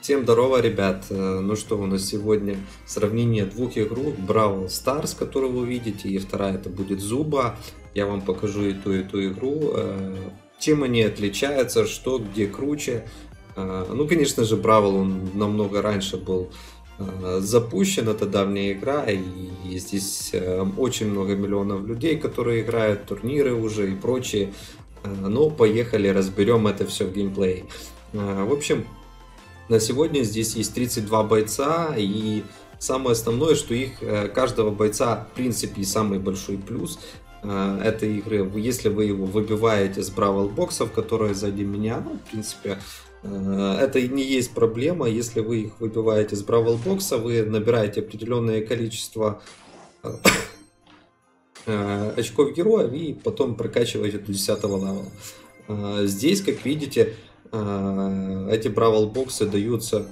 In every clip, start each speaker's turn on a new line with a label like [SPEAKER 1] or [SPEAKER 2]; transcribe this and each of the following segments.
[SPEAKER 1] Всем здорово, ребят! Ну что, у нас сегодня сравнение двух игр: Бравл Старс, которую вы видите, и вторая это будет Зуба. Я вам покажу и ту игру, чем они отличаются, что где круче. Ну, конечно же, Бравл он намного раньше был запущен, это давняя игра, и здесь очень много миллионов людей, которые играют, турниры уже и прочее. Но поехали, разберем это все в геймплее. В общем, на сегодня здесь есть 32 бойца, и самое основное, что их каждого бойца, в принципе, и самый большой плюс этой игры, если вы его выбиваете с бравл боксов, которые сзади меня, ну, в принципе, это не есть проблема. Если вы их выбиваете с бравл бокса, вы набираете определенное количество очков героев и потом прокачиваете до 10 левела. Здесь, как видите, эти бравл боксы даются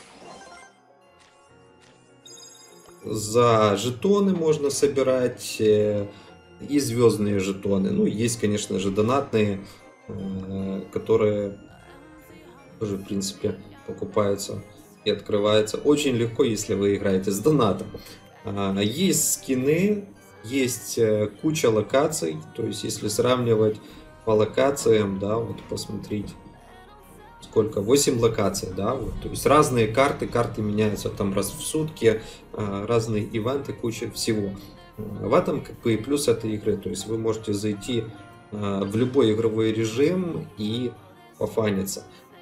[SPEAKER 1] за жетоны, можно собирать, и звездные жетоны. Ну, есть, конечно же, донатные, которые тоже, в принципе, покупаются и открываются очень легко, если вы играете с донатом. Есть скины, есть куча локаций, то есть если сравнивать по локациям, да, вот посмотрите, сколько, 8 локаций, да, вот, то есть разные карты меняются там раз в сутки, разные ивенты, куча всего. В этом как бы и плюс этой игры, то есть вы можете зайти в любой игровой режим и пофаниться.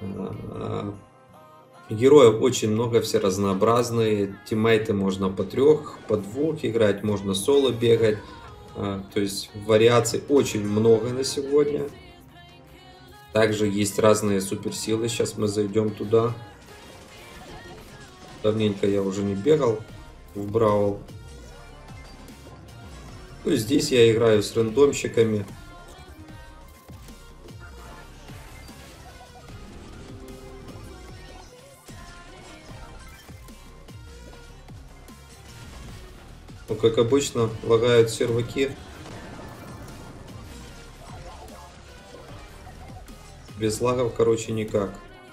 [SPEAKER 1] Героев очень много, все разнообразные, тиммейты можно по 3, по 2 играть, можно соло бегать, то есть вариаций очень много на сегодня. Также есть разные суперсилы, сейчас мы зайдем туда. Давненько я уже не бегал в Бравл. То есть здесь я играю с рандомщиками. Ну, как обычно, лагают серваки. Без лагов, короче, никак.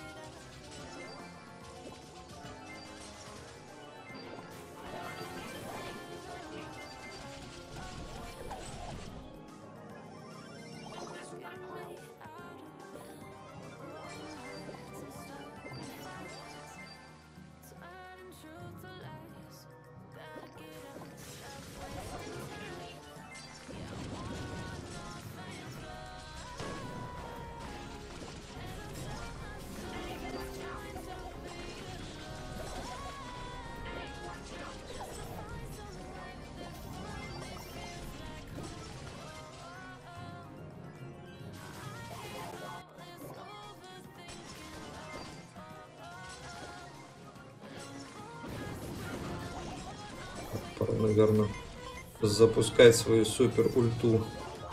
[SPEAKER 1] Пора, наверное, запускать свою супер ульту.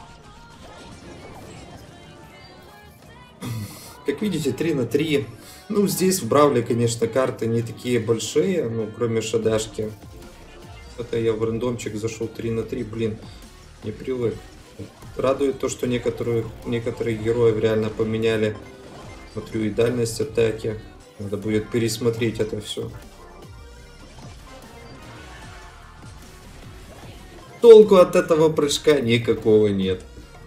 [SPEAKER 1] Как видите, 3 на 3. Ну, здесь в Бравле, конечно, карты не такие большие, ну, кроме шадашки. Это я в рандомчик зашел 3 на 3, блин, не привык. Радует то, что некоторых героев реально поменяли. Смотрю, и дальность атаки. Надо будет пересмотреть это все. Толку от этого прыжка никакого нет.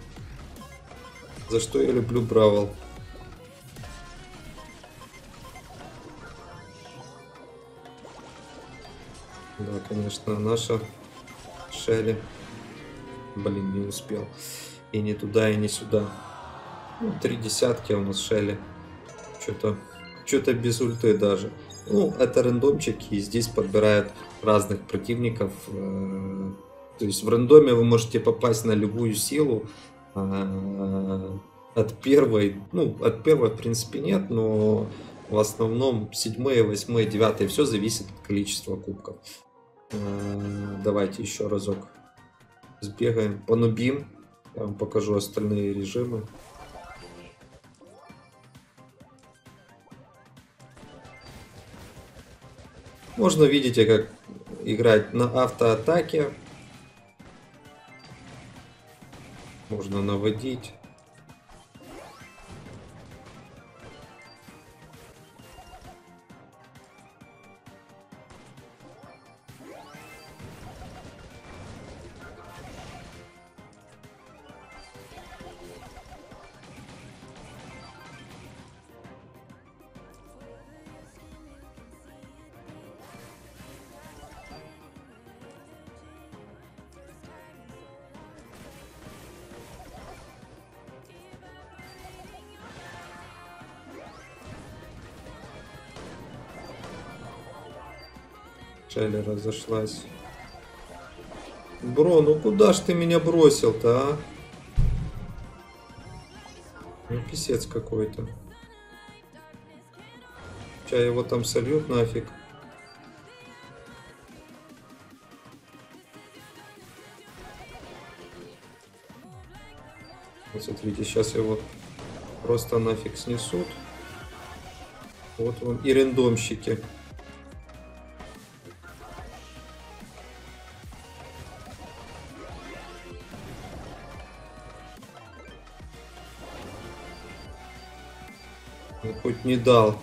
[SPEAKER 1] За что я люблю Бравл. Да, конечно, наша Шелли. Блин, не успел. И не туда, и не сюда. Ну, 3 десятки у нас Шелли. Что-то без ульты даже. Ну, это рандомчики, и здесь подбирают разных противников. То есть в рандоме вы можете попасть на любую силу. От первой, в принципе, нет, но в основном 7, 8, 9 все зависит от количества кубков. Давайте еще разок сбегаем, понубим. Я вам покажу остальные режимы. Можно, видите, как играть на автоатаке. Можно наводить. Шелли разошлась. Бро, ну куда ж ты меня бросил-то, а? Ну, писец какой-то. Сейчас его там сольют нафиг. Вот смотрите, сейчас его просто нафиг снесут. Вот вам и рандомщики. Ну, хоть не дал.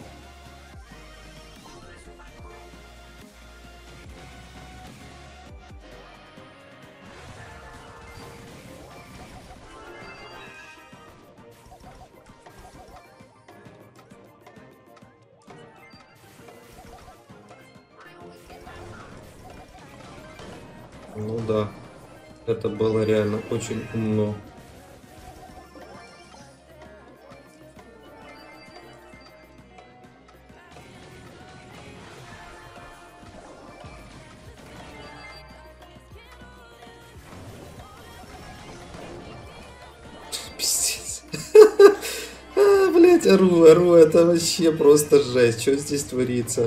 [SPEAKER 1] Ну да, это было реально очень умно. Пиздец. Блять, ору, это вообще просто жесть. Что здесь творится?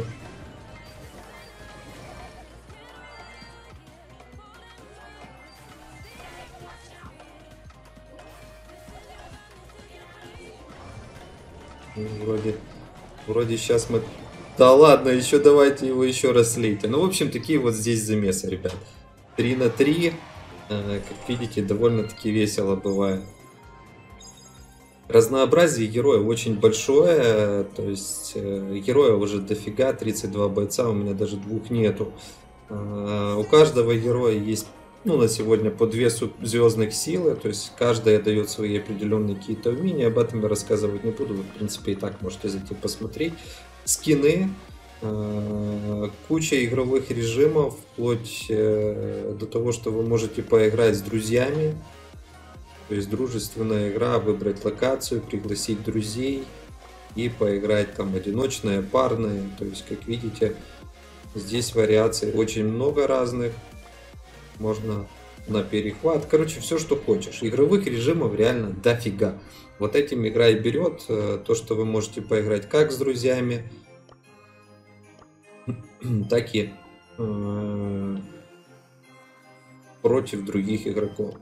[SPEAKER 1] Ну, вроде сейчас мы... Да ладно, еще давайте его еще раз слейте. Ну, в общем, такие вот здесь замесы, ребят. 3 на 3. Как видите, довольно-таки весело бывает. Разнообразие героев очень большое. То есть героев уже дофига, 32 бойца, у меня даже двух нету. У каждого героя есть, ну, на сегодня по 2 звездных силы, то есть каждая дает свои определенные какие-то умения, об этом я рассказывать не буду, вы, в принципе, и так можете зайти посмотреть. Скины, куча игровых режимов, вплоть до того, что вы можете поиграть с друзьями, то есть дружественная игра, выбрать локацию, пригласить друзей и поиграть там одиночные, парные, то есть, как видите, здесь вариаций очень много разных. Можно на перехват. Короче, все, что хочешь. Игровых режимов реально дофига. Вот этим игра и берет. То, что вы можете поиграть как с друзьями, так и против других игроков.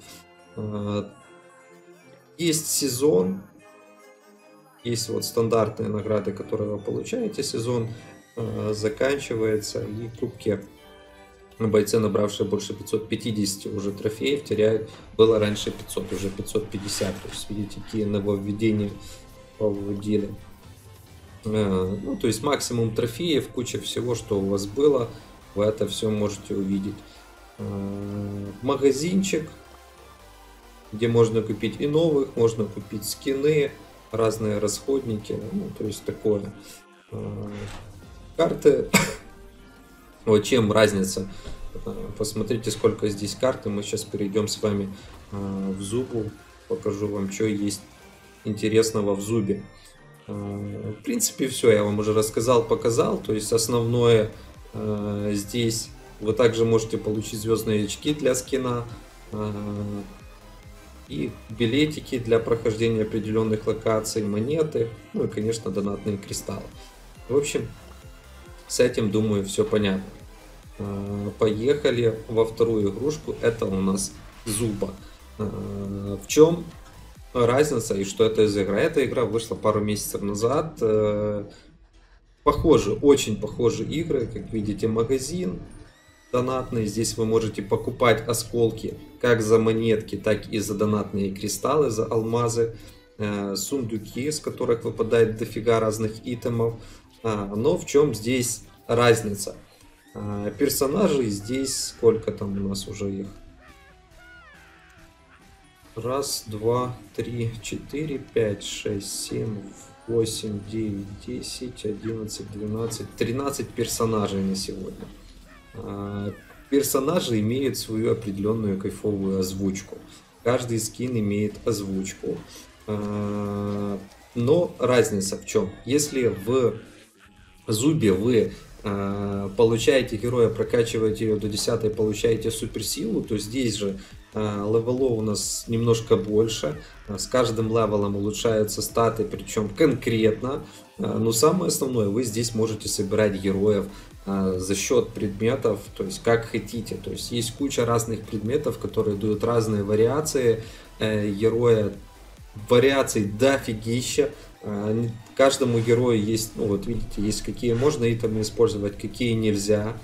[SPEAKER 1] Есть сезон. Есть вот стандартные награды, которые вы получаете. Сезон заканчивается, и кубки бойцы, набравшие больше 550 уже трофеев, теряют. Было раньше 500, уже 550. То есть, видите, какие нововведения повводили. Ну, то есть максимум трофеев, куча всего, что у вас было, вы это все можете увидеть. Магазинчик, где можно купить и новых, можно купить скины, разные расходники, ну, то есть такое. Карты. Вот чем разница. Посмотрите, сколько здесь карты. Мы сейчас перейдем с вами в Зубу. Покажу вам, что есть интересного в Зубе. В принципе, все я вам уже рассказал, показал. То есть основное здесь вы также можете получить звездные очки для скина и билетики для прохождения определенных локаций, монеты, ну и, конечно, донатные кристаллы. В общем, с этим, думаю, все понятно. Поехали во вторую игрушку. Это у нас Зуба. В чем разница и что это за игра? Эта игра вышла пару месяцев назад. Похожи, очень похожи игры. Как видите, магазин донатный. Здесь вы можете покупать осколки как за монетки, так и за донатные кристаллы, за алмазы. Сундуки, с которых выпадает дофига разных итемов. Но в чем здесь разница? Персонажей здесь сколько там у нас уже их? Раз, два, три, 4, 5, 6, 7, 8, 9, 10, 11, 12, 13 персонажей на сегодня. Персонажи имеют свою определенную кайфовую озвучку. Каждый скин имеет озвучку. Но разница в чем? Если в Зубе вы получаете героя, прокачиваете ее до 10-й, получаете суперсилу, то здесь же левелов у нас немножко больше. С каждым левелом улучшаются статы, причем конкретно. Но самое основное, вы здесь можете собирать героев за счет предметов, то есть как хотите. То есть есть куча разных предметов, которые дают разные вариации героя. Вариаций дофигища. Каждому герою есть, ну вот видите, есть какие можно итемы использовать, какие нельзя.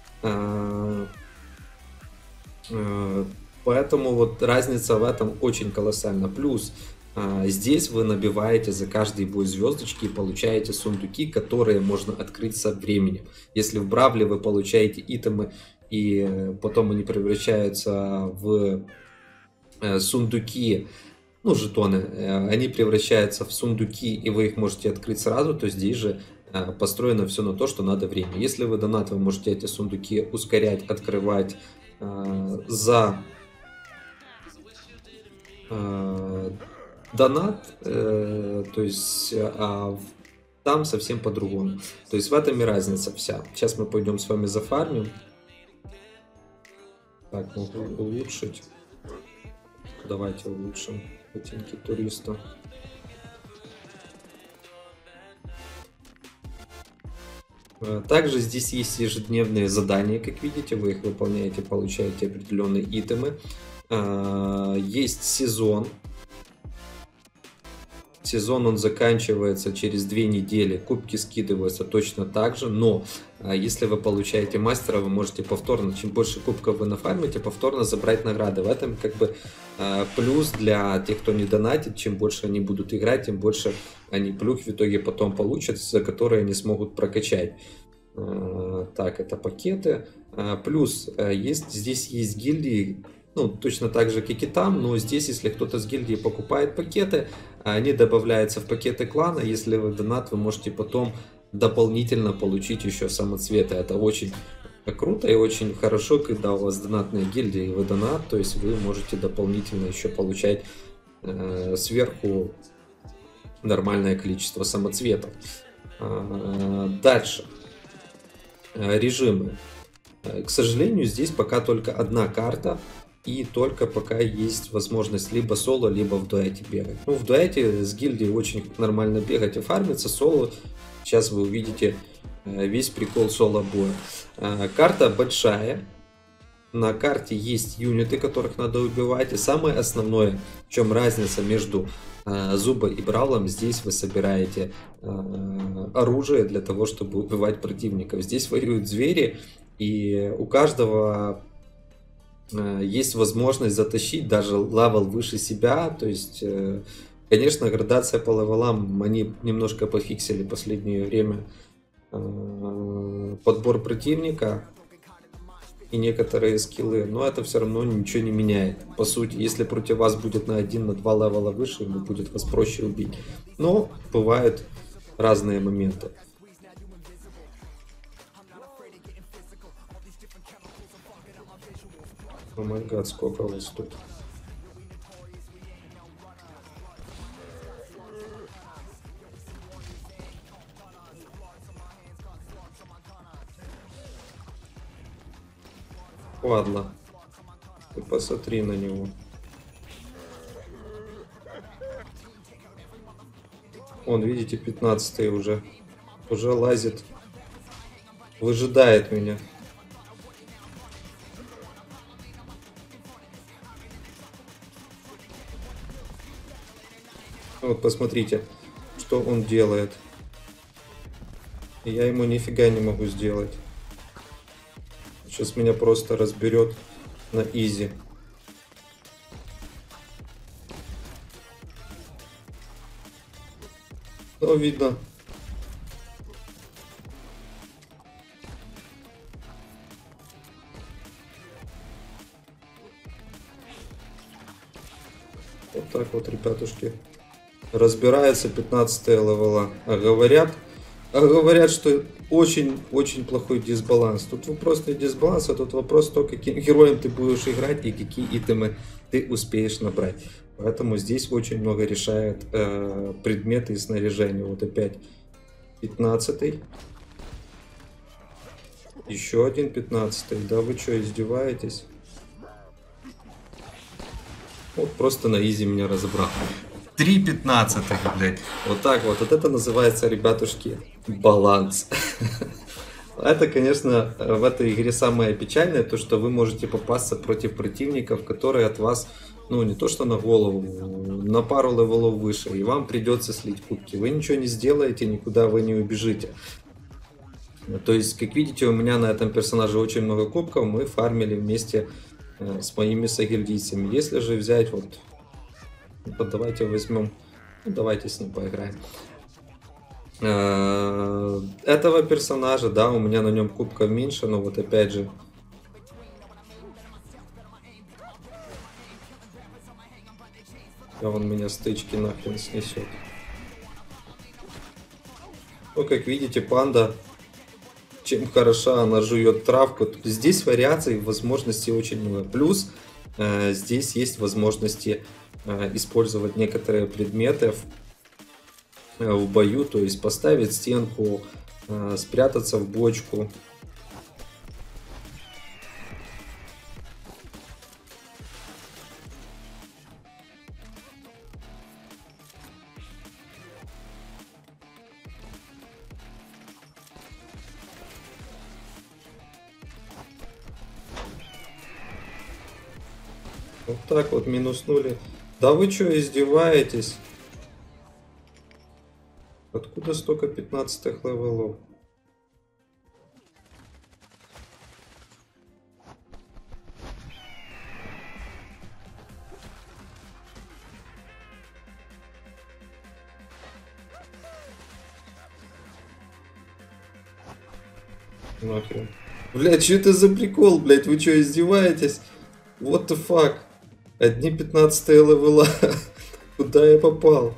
[SPEAKER 1] Поэтому вот разница в этом очень колоссальна. Плюс здесь вы набиваете за каждый бой звездочки и получаете сундуки, которые можно открыть со временем. Если в Бравле вы получаете итемы и потом они превращаются в сундуки, ну, жетоны, они превращаются в сундуки, и вы их можете открыть сразу, то здесь же построено все на то, что надо время. Если вы донат, вы можете эти сундуки ускорять, открывать за донат, то есть там совсем по-другому. То есть в этом и разница вся. Сейчас мы пойдем с вами зафармим. Так, могу улучшить. Давайте улучшим ботинки туриста. Также здесь есть ежедневные задания, как видите, вы их выполняете, получаете определенные итемы. Есть сезон. Сезон он заканчивается через 2 недели, кубки скидываются точно так же, но если вы получаете мастера, вы можете повторно, чем больше кубков вы нафармите, повторно забрать награды. В этом как бы плюс для тех, кто не донатит, чем больше они будут играть, тем больше они плюх в итоге потом получат, за которые они смогут прокачать. Так, это пакеты. Плюс здесь есть гильдии, ну, точно так же, как и там, но здесь, если кто-то с гильдии покупает пакеты, они добавляются в пакеты клана. Если вы донат, вы можете потом дополнительно получить еще самоцветы. Это очень круто и очень хорошо, когда у вас донатная гильдия и вы донат, то есть вы можете дополнительно еще получать сверху нормальное количество самоцветов. Дальше. Режимы. К сожалению, здесь пока только одна карта. И только пока есть возможность либо соло, либо в дуэте бегать. Ну, в дуэте с гильдией очень нормально бегать и фармиться. Соло, сейчас вы увидите весь прикол соло боя. Карта большая. На карте есть юниты, которых надо убивать. И самое основное, в чем разница между Зубой и Бравлом, здесь вы собираете оружие для того, чтобы убивать противников. Здесь воюют звери, и у каждого есть возможность затащить даже левел выше себя. То есть, конечно, градация по левелам они немножко пофиксили в последнее время подбор противника и некоторые скиллы, но это все равно ничего не меняет. По сути, если против вас будет на 1-2 левела выше, ему будет вас проще убить. Но бывают разные моменты. О май гад, сколько у вас тут? Ладно, ты посмотри на него. Он, видите, 15-й уже лазит, выжидает меня. Вот посмотрите, что он делает. И я ему нифига не могу сделать. Сейчас меня просто разберет на изи. Ну, видно. Вот так вот, ребятушки. Разбирается 15-е левела. А говорят, что очень плохой дисбаланс. Тут вопрос не дисбаланс, а тут вопрос то, каким героем ты будешь играть и какие итемы ты успеешь набрать. Поэтому здесь очень много решает предметы и снаряжение. Вот опять 15-й. Еще один 15-й. Да вы что, издеваетесь? Вот просто на изи меня разобрал. 3 15-х, блядь. Вот так вот. Вот это называется, ребятушки, баланс. Это, конечно, в этой игре самое печальное, то, что вы можете попасться против противников, которые от вас, ну, не то что на голову, на пару левелов выше, и вам придется слить кубки. Вы ничего не сделаете, никуда вы не убежите. То есть, как видите, у меня на этом персонаже очень много кубков, мы фармили вместе с моими сагильдийцами. Если же взять вот давайте возьмем, ну, давайте с ним поиграем. Этого персонажа, да, у меня на нем кубков меньше, но вот опять же. Он меня стычки нахрен снесет. Ну, как видите, панда, чем хороша, она жует травку. Здесь вариаций, возможностей очень много. Плюс здесь есть возможности использовать некоторые предметы в бою, то есть поставить стенку, спрятаться в бочку. Вот так вот минуснули. Да вы что, издеваетесь? Откуда столько 15-х левелов? Нахрен. Блять, что это за прикол, блять? Вы что, издеваетесь? What the fuck? Одни 15-е левела. Куда я попал?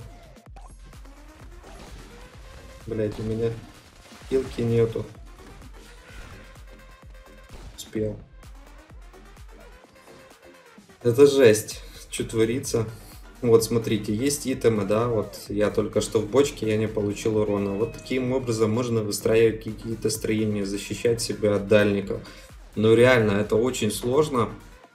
[SPEAKER 1] Блять, у меня хилки нету. Успел. Это жесть. Что творится? Вот смотрите, есть итемы, да, вот я только что в бочке, я не получил урона. Вот таким образом можно выстраивать какие-то строения, защищать себя от дальников. Но реально, это очень сложно,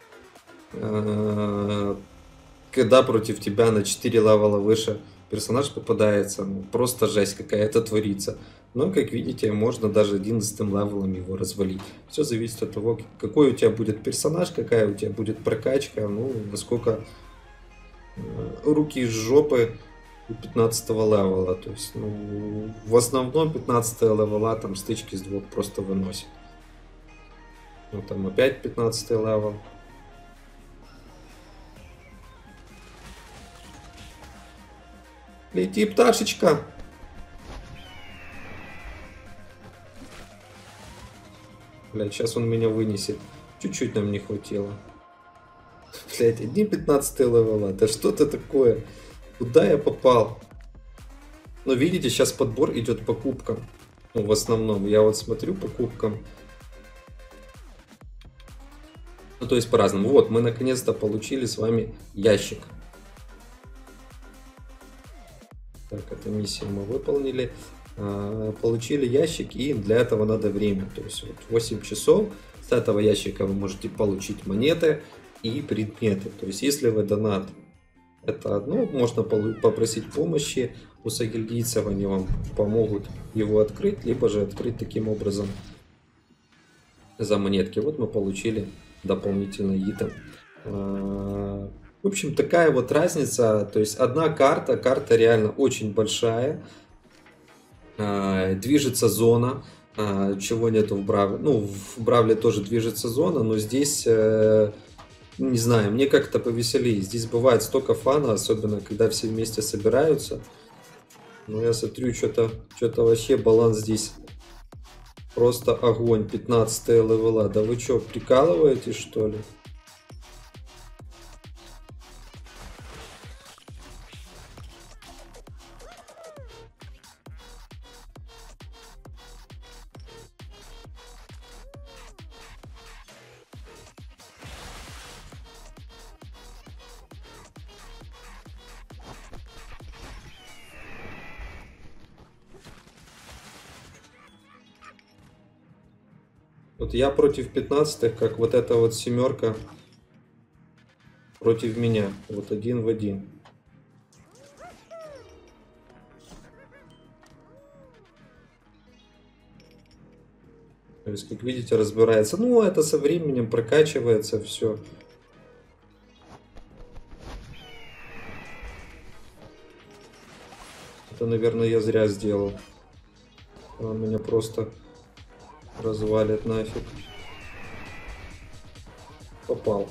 [SPEAKER 1] когда против тебя на 4 левела выше персонаж попадается. Ну, просто жесть какая-то творится. Но, как видите, можно даже 11 левелом его развалить. Все зависит от того, какой у тебя будет персонаж, какая у тебя будет прокачка, ну, насколько руки из жопы у 15 левела. То есть, ну, в основном 15 левела там стычки с двух просто выносит. Ну, там опять 15 левел. Лети, пташечка! Блять, сейчас он меня вынесет. Чуть-чуть нам не хватило. Блять, одни 15 левела. Да что это такое? Куда я попал? Но видите, сейчас подбор идет по кубкам. Ну, в основном. Я вот смотрю по кубкам. Ну, то есть по-разному. Вот, мы наконец-то получили с вами ящик. Так, эту миссию мы выполнили. Получили ящик, и для этого надо время. То есть вот 8 часов. С этого ящика вы можете получить монеты и предметы. То есть если вы донат, это одно, можно попросить помощи у сагильдийцев, они вам помогут его открыть, либо же открыть таким образом за монетки. Вот мы получили дополнительный итем. В общем, такая вот разница. То есть одна карта реально очень большая. Движется зона, чего нету в Бравле. Ну, в Бравле тоже движется зона, но здесь, не знаю, мне как-то повеселее. Здесь бывает столько фана, особенно когда все вместе собираются. Но я смотрю, что-то вообще баланс здесь просто огонь. 15 левела. Да вы что, прикалываетесь, что ли? Вот я против 15-х, как вот эта вот семерка против меня. Вот 1 в 1. То есть, как видите, разбирается. Ну, это со временем прокачивается все. Это, наверное, я зря сделал. Он меня просто развалит нафиг. Попал.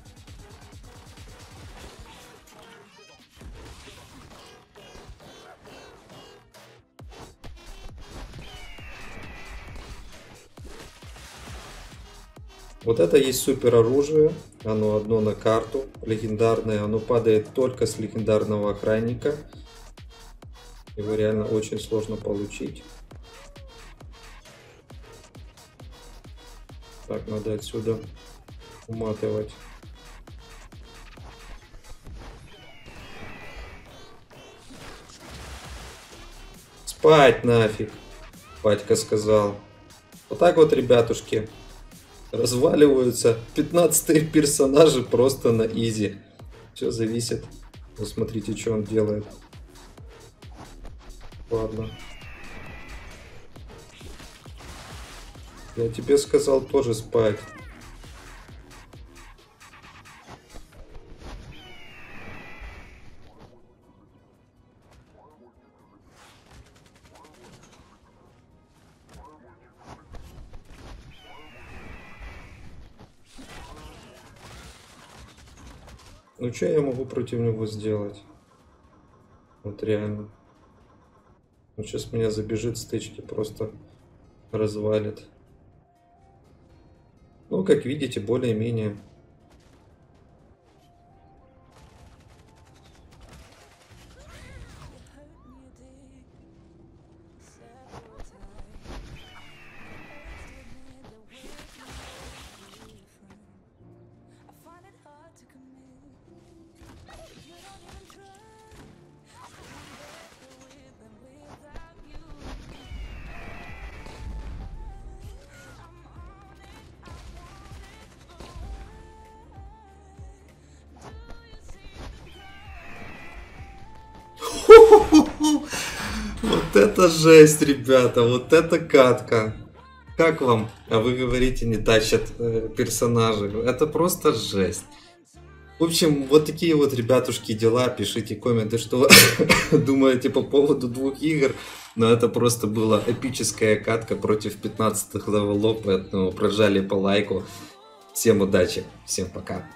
[SPEAKER 1] Вот это есть супер оружие. Оно одно на карту. Легендарное. Оно падает только с легендарного охранника. Его реально очень сложно получить. Так, надо отсюда уматывать. Спать нафиг, батька сказал. Вот так вот, ребятушки, разваливаются 15-е персонажи просто на изи. Все зависит. Вот смотрите, что он делает. Ладно. Я тебе сказал тоже спать. Ну что я могу против него сделать? Вот реально. Он сейчас меня забежит, стычки просто развалит. Ну, как видите, более-менее. Вот это жесть, ребята, вот это катка. Как вам? А вы говорите, не тащат персонажи. Это просто жесть. В общем, вот такие вот, ребятушки, дела. Пишите комменты, что вы думаете по поводу двух игр. Но это просто была эпическая катка против 15-х левелов, поэтому прожали по лайку. Всем удачи, всем пока.